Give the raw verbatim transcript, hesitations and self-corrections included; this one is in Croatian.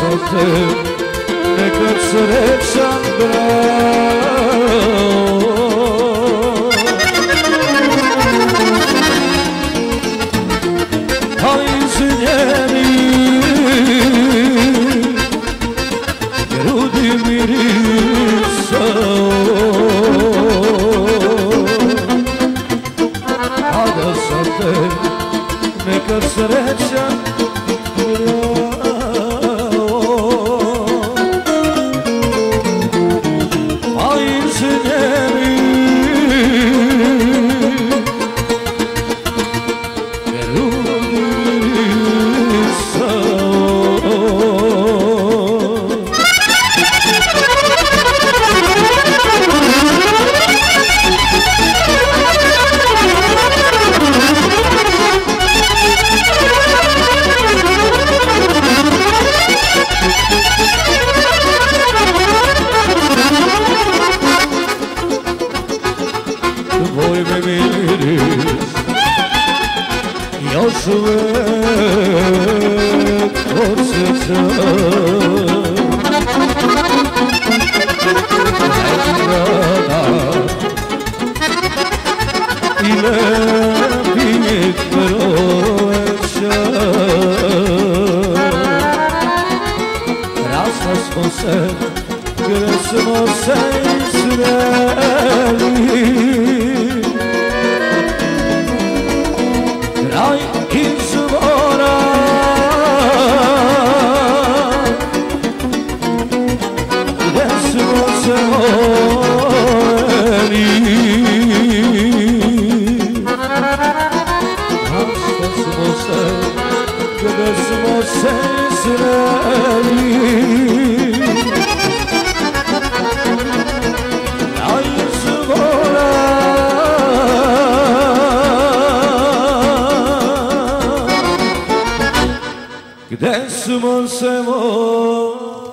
te nekad srećan brao. Ali izljeni grudi mirisao, a da sam te nekad srećan brao. Ali izljeni tvoj mi miris još uvek podsjeća Nedrada i lepih proleća. Rasla smo se gdje smo se sreli, kraj izvora gdje smo se voleli. Rasla smo se gdje smo se sreli, gdje smo se voleli.